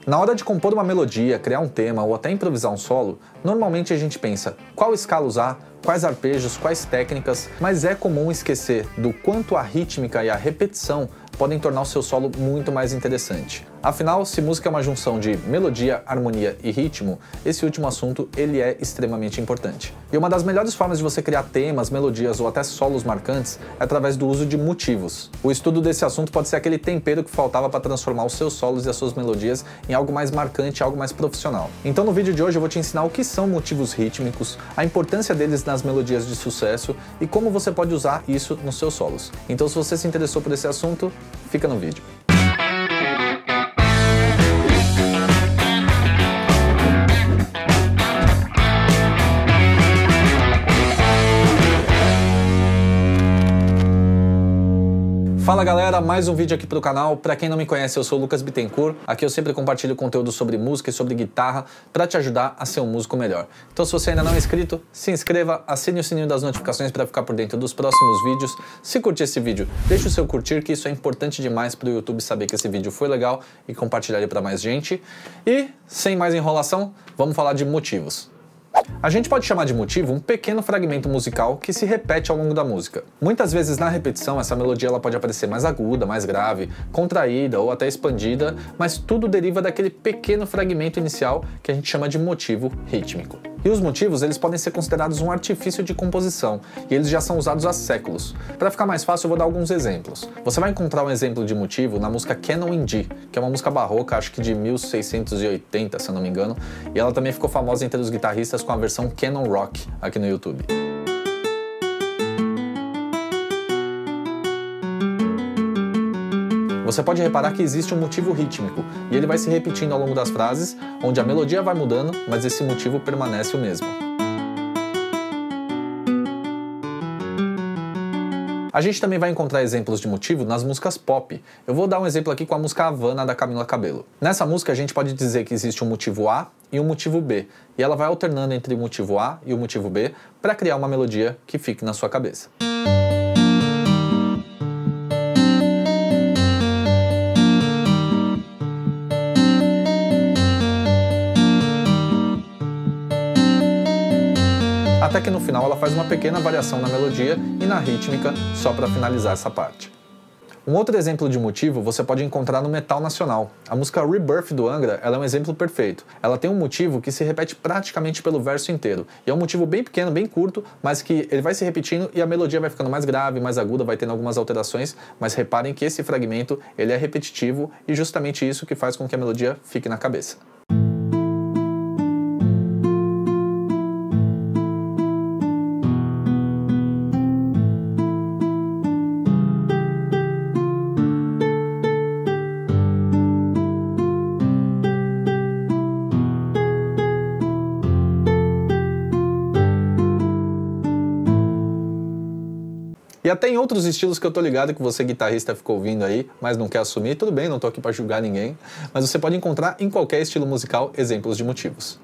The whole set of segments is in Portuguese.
Na hora de compor uma melodia, criar um tema ou até improvisar um solo, normalmente a gente pensa qual escala usar, quais arpejos, quais técnicas, mas é comum esquecer do quanto a rítmica e a repetição podem tornar o seu solo muito mais interessante. Afinal, se música é uma junção de melodia, harmonia e ritmo, esse último assunto ele é extremamente importante. E uma das melhores formas de você criar temas, melodias ou até solos marcantes é através do uso de motivos. O estudo desse assunto pode ser aquele tempero que faltava para transformar os seus solos e as suas melodias em algo mais marcante, algo mais profissional. Então no vídeo de hoje eu vou te ensinar o que são motivos rítmicos, a importância deles nas melodias de sucesso e como você pode usar isso nos seus solos. Então se você se interessou por esse assunto, fica no vídeo. Fala galera, mais um vídeo aqui pro canal. Pra quem não me conhece, eu sou o Lucas Bittencourt. Aqui eu sempre compartilho conteúdo sobre música e sobre guitarra pra te ajudar a ser um músico melhor. Então se você ainda não é inscrito, se inscreva, assine o sininho das notificações pra ficar por dentro dos próximos vídeos. Se curtir esse vídeo, deixa o seu curtir, que isso é importante demais pro YouTube saber que esse vídeo foi legal e compartilhar ele pra mais gente. E, sem mais enrolação, vamos falar de motivos. A gente pode chamar de motivo um pequeno fragmento musical que se repete ao longo da música. Muitas vezes na repetição essa melodia ela pode aparecer mais aguda, mais grave, contraída ou até expandida, mas tudo deriva daquele pequeno fragmento inicial que a gente chama de motivo rítmico. E os motivos eles podem ser considerados um artifício de composição, e eles já são usados há séculos. Para ficar mais fácil eu vou dar alguns exemplos. Você vai encontrar um exemplo de motivo na música Canon in G, que é uma música barroca, acho que de 1680, se eu não me engano, e ela também ficou famosa entre os guitarristas com a versão Canon Rock aqui no YouTube. Você pode reparar que existe um motivo rítmico, e ele vai se repetindo ao longo das frases, onde a melodia vai mudando, mas esse motivo permanece o mesmo. A gente também vai encontrar exemplos de motivo nas músicas pop. Eu vou dar um exemplo aqui com a música Havana, da Camila Cabello. Nessa música a gente pode dizer que existe um motivo A e um motivo B, e ela vai alternando entre o motivo A e o motivo B para criar uma melodia que fique na sua cabeça. Até que no final ela faz uma pequena variação na melodia e na rítmica só para finalizar essa parte. Um outro exemplo de motivo você pode encontrar no metal nacional. A música Rebirth do Angra ela é um exemplo perfeito. Ela tem um motivo que se repete praticamente pelo verso inteiro. E é um motivo bem pequeno, bem curto, mas que ele vai se repetindo e a melodia vai ficando mais grave, mais aguda, vai tendo algumas alterações, mas reparem que esse fragmento ele é repetitivo e justamente isso que faz com que a melodia fique na cabeça. E até em outros estilos que eu tô ligado que você guitarrista ficou ouvindo aí, mas não quer assumir, tudo bem, não tô aqui pra julgar ninguém, mas você pode encontrar em qualquer estilo musical exemplos de motivos.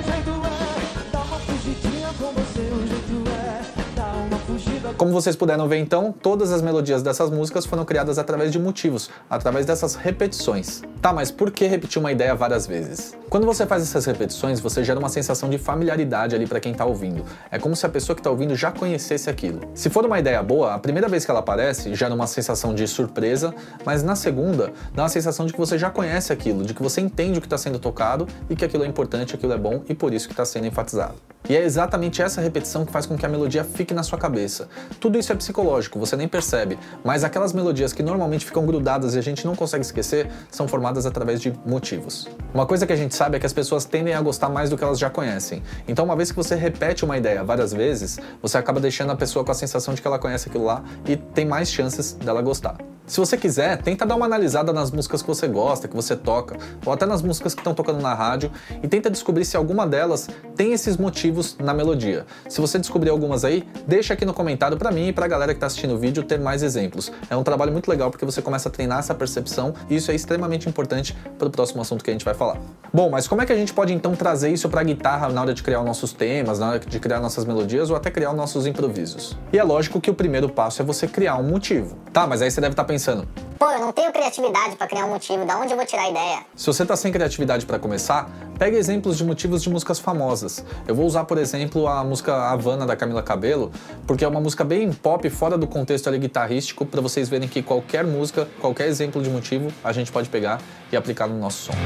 Como vocês puderam ver então, todas as melodias dessas músicas foram criadas através de motivos, através dessas repetições. Tá, mas por que repetir uma ideia várias vezes? Quando você faz essas repetições, você gera uma sensação de familiaridade ali pra quem tá ouvindo. É como se a pessoa que tá ouvindo já conhecesse aquilo. Se for uma ideia boa, a primeira vez que ela aparece, gera uma sensação de surpresa, mas na segunda, dá uma sensação de que você já conhece aquilo, de que você entende o que tá sendo tocado e que aquilo é importante, aquilo é bom e por isso que tá sendo enfatizado. E é exatamente essa repetição que faz com que a melodia fique na sua cabeça. Tudo isso é psicológico, você nem percebe, mas aquelas melodias que normalmente ficam grudadas e a gente não consegue esquecer, são formadas através de motivos. Uma coisa que a gente sabe é que as pessoas tendem a gostar mais do que elas já conhecem. Então uma vez que você repete uma ideia várias vezes, você acaba deixando a pessoa com a sensação de que ela conhece aquilo lá e tem mais chances dela gostar. Se você quiser, tenta dar uma analisada nas músicas que você gosta, que você toca, ou até nas músicas que estão tocando na rádio, e tenta descobrir se alguma delas tem esses motivos na melodia. Se você descobrir algumas aí, deixa aqui no comentário pra mim e pra galera que tá assistindo o vídeo ter mais exemplos. É um trabalho muito legal porque você começa a treinar essa percepção e isso é extremamente importante para o próximo assunto que a gente vai falar. Bom, mas como é que a gente pode então trazer isso pra guitarra na hora de criar os nossos temas, na hora de criar nossas melodias ou até criar os nossos improvisos? E é lógico que o primeiro passo é você criar um motivo. Tá, mas aí você deve estar pensando pensando: pô, eu não tenho criatividade para criar um motivo, da onde eu vou tirar a ideia? Se você tá sem criatividade para começar, pega exemplos de motivos de músicas famosas. Eu vou usar, por exemplo, a música Havana da Camila Cabello, porque é uma música bem pop, fora do contexto ali guitarrístico, para vocês verem que qualquer música, qualquer exemplo de motivo, a gente pode pegar e aplicar no nosso som.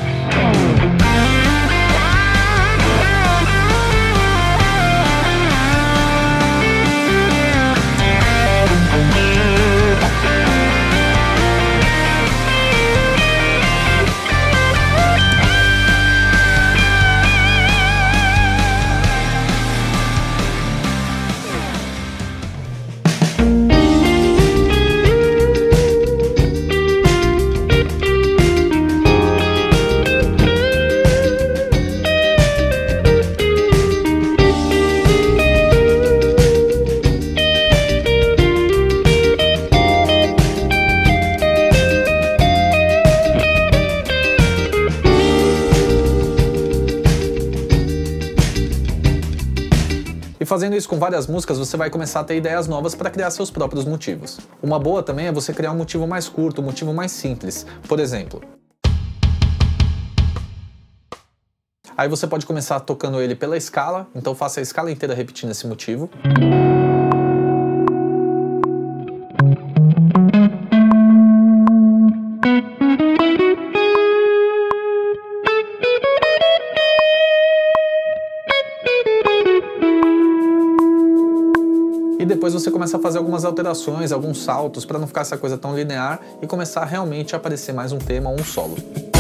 E fazendo isso com várias músicas, você vai começar a ter ideias novas para criar seus próprios motivos. Uma boa também é você criar um motivo mais curto, um motivo mais simples. Por exemplo, aí você pode começar tocando ele pela escala, então faça a escala inteira repetindo esse motivo. E depois você começa a fazer algumas alterações, alguns saltos, para não ficar essa coisa tão linear e começar realmente a aparecer mais um tema ou um solo.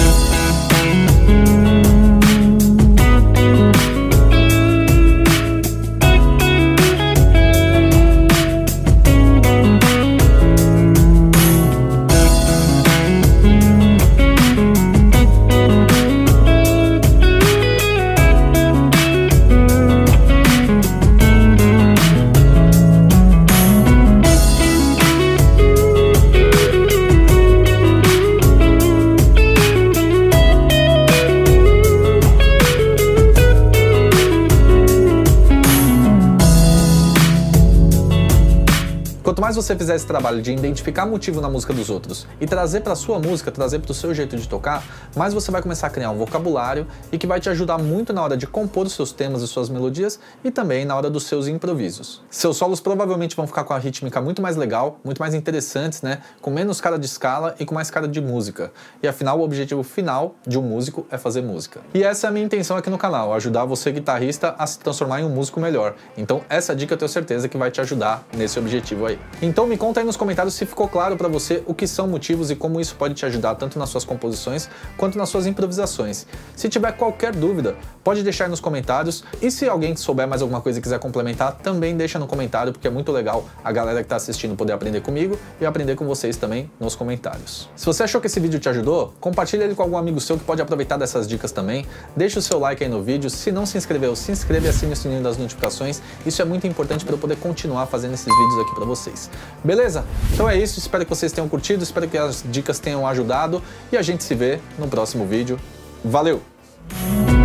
Quanto mais você fizer esse trabalho de identificar motivo na música dos outros e trazer para a sua música, trazer para o seu jeito de tocar, mais você vai começar a criar um vocabulário e que vai te ajudar muito na hora de compor os seus temas e suas melodias e também na hora dos seus improvisos. Seus solos provavelmente vão ficar com a rítmica muito mais legal, muito mais interessantes, né? Com menos cara de escala e com mais cara de música. E afinal, o objetivo final de um músico é fazer música. E essa é a minha intenção aqui no canal, ajudar você, guitarrista, a se transformar em um músico melhor. Então essa dica eu tenho certeza que vai te ajudar nesse objetivo aí. Então me conta aí nos comentários se ficou claro para você o que são motivos e como isso pode te ajudar tanto nas suas composições quanto nas suas improvisações. Se tiver qualquer dúvida, pode deixar aí nos comentários, e se alguém souber mais alguma coisa e quiser complementar, também deixa no comentário, porque é muito legal a galera que está assistindo poder aprender comigo e aprender com vocês também nos comentários. Se você achou que esse vídeo te ajudou, compartilha ele com algum amigo seu que pode aproveitar dessas dicas também, deixa o seu like aí no vídeo, se não se inscreveu, se inscreva e assine o sininho das notificações, isso é muito importante para eu poder continuar fazendo esses vídeos aqui para vocês. Beleza? Então é isso, espero que vocês tenham curtido, espero que as dicas tenham ajudado e a gente se vê no próximo vídeo. Valeu!